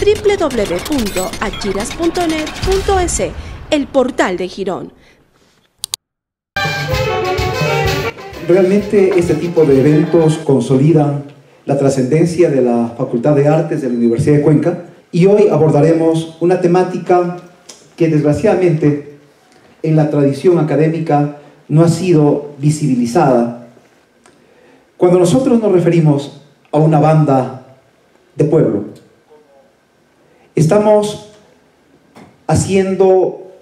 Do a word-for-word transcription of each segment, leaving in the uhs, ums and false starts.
doble u doble u doble u punto achiras punto net punto es, el portal de Girón. Realmente este tipo de eventos consolidan la trascendencia de la Facultad de Artes de la Universidad de Cuenca, y hoy abordaremos una temática que desgraciadamente en la tradición académica no ha sido visibilizada. Cuando nosotros nos referimos a una banda de pueblo, estamos haciendo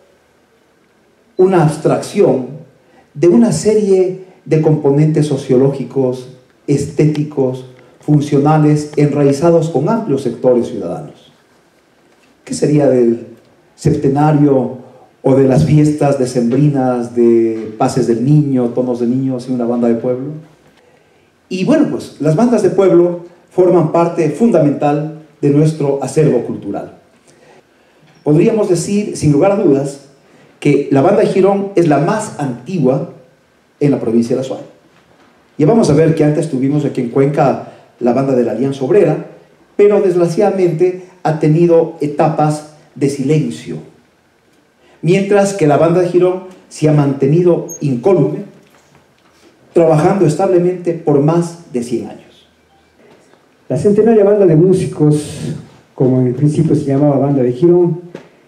una abstracción de una serie de componentes sociológicos, estéticos, funcionales, enraizados con amplios sectores ciudadanos. ¿Qué sería del septenario o de las fiestas decembrinas de pases del niño, tonos de niños en una banda de pueblo? Y bueno, pues las bandas de pueblo forman parte fundamental de nuestro acervo cultural. Podríamos decir, sin lugar a dudas, que la banda de Girón es la más antigua en la provincia de Azuay. Ya vamos a ver que antes tuvimos aquí en Cuenca la banda de la Alianza Obrera, pero desgraciadamente ha tenido etapas de silencio, mientras que la banda de Girón se ha mantenido incólume, trabajando establemente por más de cien años. La centenaria banda de músicos, como en el principio se llamaba Banda de Girón,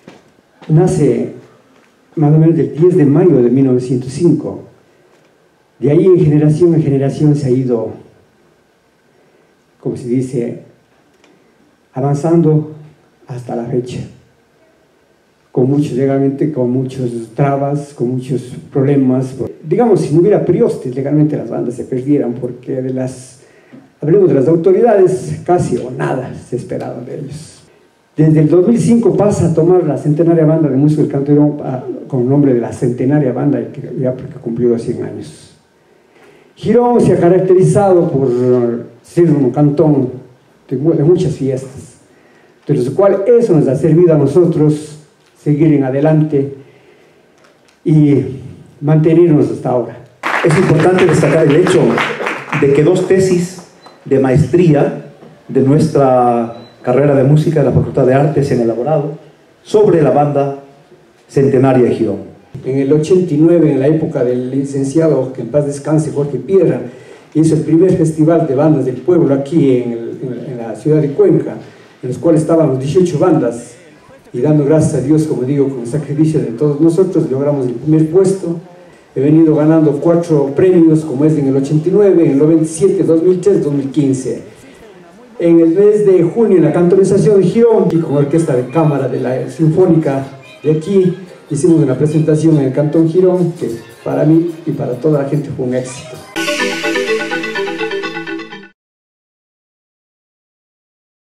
nace más o menos del diez de mayo de mil novecientos cinco. De ahí en generación en generación se ha ido, como se dice, avanzando hasta la fecha, con muchos, legalmente, con muchos trabas, con muchos problemas. Digamos, si no hubiera priostes, legalmente las bandas se perdieran, porque de las, hablemos de las autoridades, casi o nada se esperaba de ellos. Desde el dos mil cinco pasa a tomar la centenaria banda de música del Canto Girón con el nombre de la centenaria banda, ya porque cumplió los cien años. Girón se ha caracterizado por ser un cantón de, de muchas fiestas, de lo cual eso nos ha servido a nosotros seguir en adelante y mantenernos hasta ahora. Es importante destacar el hecho de que dos tesis de maestría de nuestra carrera de música de la Facultad de Artes se han elaborado sobre la banda centenaria de Girón. En el ochenta y nueve, en la época del licenciado, que en paz descanse, Jorge Piedra, hizo el primer festival de bandas del pueblo aquí en, el, en la ciudad de Cuenca, en los cuales estaban dieciocho bandas, y dando gracias a Dios, como digo, con el sacrificio de todos nosotros, logramos el primer puesto. He venido ganando cuatro premios, como es en el ochenta y nueve, en el noventa y siete, dos mil tres, dos mil quince. En el mes de junio, en la cantonización de Girón, y con orquesta de cámara de la Sinfónica de aquí, hicimos una presentación en el Cantón Girón, que para mí y para toda la gente fue un éxito.